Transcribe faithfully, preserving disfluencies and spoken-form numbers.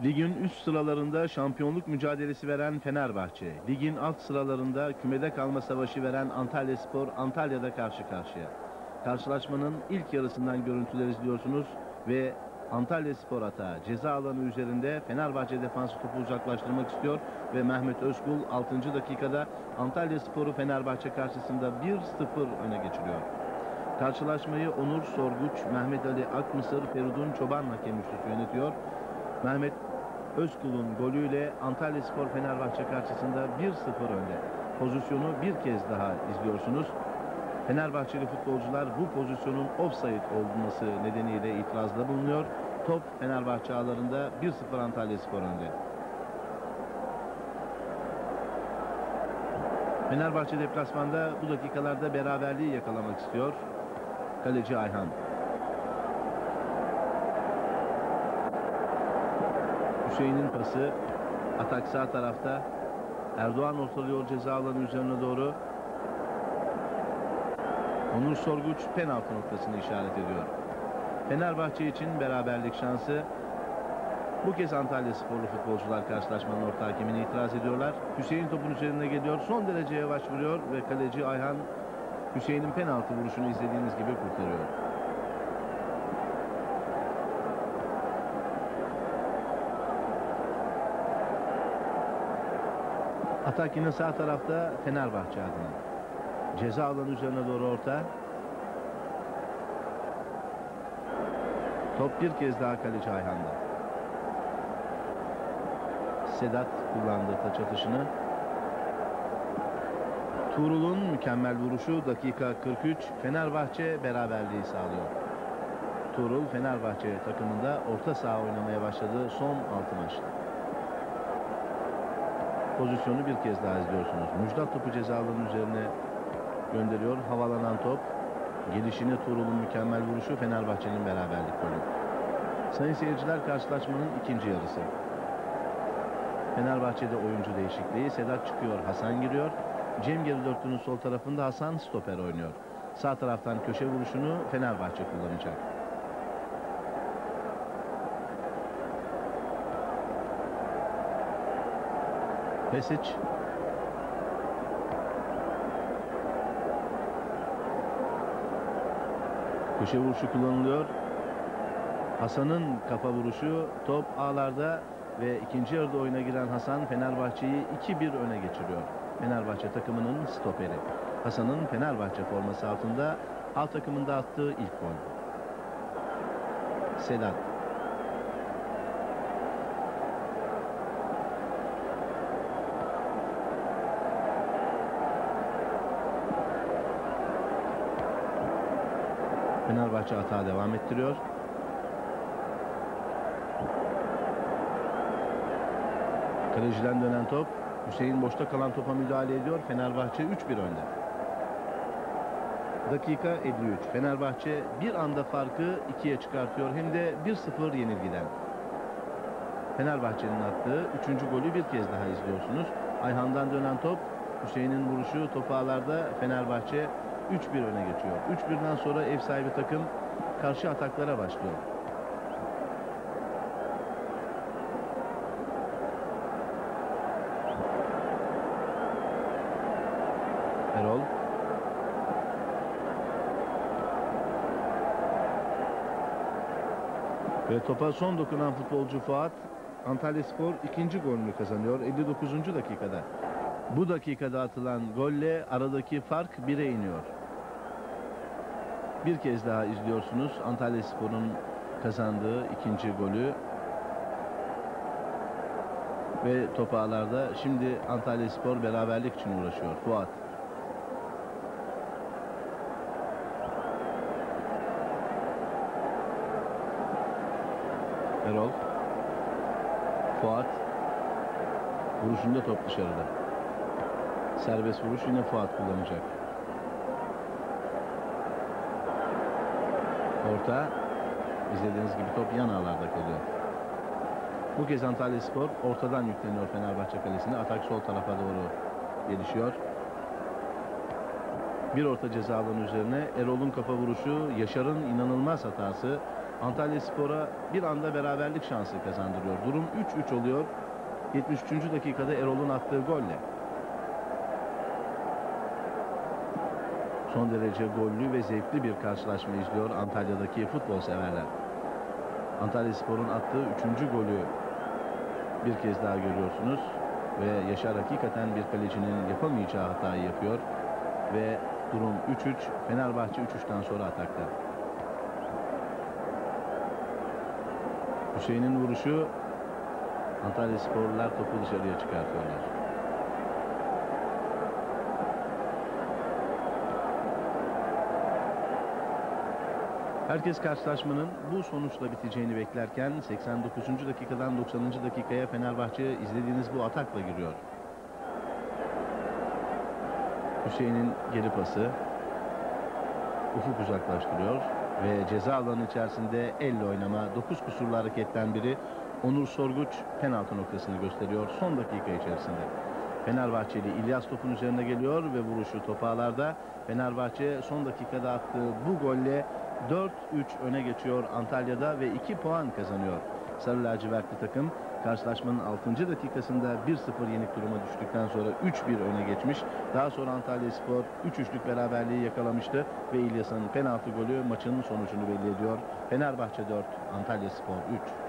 Ligin üst sıralarında şampiyonluk mücadelesi veren Fenerbahçe, ligin alt sıralarında kümede kalma savaşı veren Antalyaspor, Antalya'da karşı karşıya. Karşılaşmanın ilk yarısından görüntüler izliyorsunuz ve Antalyaspor hata ceza alanı üzerinde Fenerbahçe defansı topu uzaklaştırmak istiyor ve Mehmet Özkul altıncı dakikada Antalyaspor'u Fenerbahçe karşısında bir sıfır öne geçiriyor. Karşılaşmayı Onur Sorguç, Mehmet Ali Akmısır, Feridun Çoban hakem üçlüsü yönetiyor. Mehmet Özkul'un golüyle Antalyaspor Fenerbahçe karşısında bir sıfır önde. Pozisyonu bir kez daha izliyorsunuz. Fenerbahçeli futbolcular bu pozisyonun offside olması nedeniyle itirazda bulunuyor. Top Fenerbahçe ağlarında bir sıfır Antalyaspor önde. Fenerbahçe deplasmanda bu dakikalarda beraberliği yakalamak istiyor. Kaleci Ayhan. Hüseyin'in pası. Atak sağ tarafta. Erdoğan ortalıyor ceza alanı üzerine doğru. Onur Sorguç penaltı noktasını işaret ediyor. Fenerbahçe için beraberlik şansı. Bu kez Antalyasporlu futbolcular karşılaşmanın orta hakemine itiraz ediyorlar. Hüseyin topun üzerine geliyor. Son derece yavaş vuruyor ve kaleci Ayhan Hüseyin'in penaltı vuruşunu izlediğiniz gibi kurtarıyor. Atak yine sağ tarafta Fenerbahçe adına. Ceza alanı üzerine doğru orta. Top bir kez daha kaleci Ayhan'da. Sedat kullandı taç atışını. Tuğrul'un mükemmel vuruşu dakika kırk üç. Fenerbahçe beraberliği sağlıyor. Tuğrul Fenerbahçe takımında orta saha oynamaya başladı son altı maçta. Pozisyonu bir kez daha izliyorsunuz. Müjdat topu ceza alanı üzerine gönderiyor. Havalanan top. Gelişine Tuğrul'un mükemmel vuruşu Fenerbahçe'nin beraberlik golü. Sayın seyirciler, karşılaşmanın ikinci yarısı. Fenerbahçe'de oyuncu değişikliği. Sedat çıkıyor, Hasan giriyor. Cem geri dörtlünün sol tarafında, Hasan stoper oynuyor. Sağ taraftan köşe vuruşunu Fenerbahçe kullanacak. Pesic. Köşe vuruşu kullanılıyor. Hasan'ın kafa vuruşu, top ağlarda ve ikinci yarıda oyuna giren Hasan Fenerbahçe'yi iki bir öne geçiriyor. Fenerbahçe takımının stoperi. Hasan'ın Fenerbahçe forması altında alt takımında attığı ilk gol. Sedat. Fenerbahçe hata devam ettiriyor. Kaleciden dönen top. Hüseyin boşta kalan topa müdahale ediyor. Fenerbahçe üç bir önde. Dakika elli üç. Fenerbahçe bir anda farkı ikiye çıkartıyor. Hem de bir sıfır yenilgiden. Fenerbahçe'nin attığı üçüncü golü bir kez daha izliyorsunuz. Ayhan'dan dönen top. Hüseyin'in vuruşu top ağlarda. Fenerbahçe üç bir öne geçiyor. üç birden sonra ev sahibi takım karşı ataklara başlıyor. Erol. Ve topa son dokunan futbolcu Fuat. Antalyaspor ikinci golünü kazanıyor elli dokuzuncu dakikada. Bu dakikada atılan golle aradaki fark bire iniyor. Bir kez daha izliyorsunuz Antalyaspor'un kazandığı ikinci golü. Ve top ağlarda şimdi Antalyaspor beraberlik için uğraşıyor. Fuat. Erol. Fuat. Vuruşunda top dışarıda. Serbest vuruş yine Fuat kullanacak. Orta. İzlediğiniz gibi top yan ağlarda kalıyor. Bu kez Antalyaspor ortadan yükleniyor Fenerbahçe kalesine. Atak sol tarafa doğru gelişiyor. Bir orta ceza alanı üzerine Erol'un kafa vuruşu, Yaşar'ın inanılmaz hatası. Antalyaspor'a bir anda beraberlik şansı kazandırıyor. Durum üç üç oluyor. yetmiş üçüncü dakikada Erol'un attığı golle. Son derece gollü ve zevkli bir karşılaşma izliyor Antalya'daki futbol severler. Antalyaspor'un attığı üçüncü golü bir kez daha görüyorsunuz. Ve Yaşar hakikaten bir kalecinin yapamayacağı hatayı yapıyor. Ve durum üç üç. Fenerbahçe üç üçten sonra atakta. Hüseyin'in vuruşu, Antalyasporlular topu dışarıya çıkartıyorlar. Herkes karşılaşmanın bu sonuçla biteceğini beklerken seksen dokuzuncu dakikadan doksanıncı dakikaya Fenerbahçe izlediğiniz bu atakla giriyor. Hüseyin'in geri pası, Ufuk uzaklaştırıyor ve ceza alanı içerisinde elle oynama, dokuz kusurlu hareketten biri Onur Sorguç penaltı noktasını gösteriyor son dakika içerisinde. Fenerbahçeli İlyas topun üzerine geliyor ve vuruşu topağlarda. Fenerbahçe son dakikada attığı bu golle dört üç öne geçiyor Antalya'da ve iki puan kazanıyor. Sarı lacivertli takım karşılaşmanın altıncı dakikasında bir sıfır yenik duruma düştükten sonra üç bir öne geçmiş. Daha sonra Antalyaspor üç üçlük beraberliği yakalamıştı ve İlyas'ın penaltı golü maçın sonucunu belli ediyor. Fenerbahçe dört, Antalyaspor üç.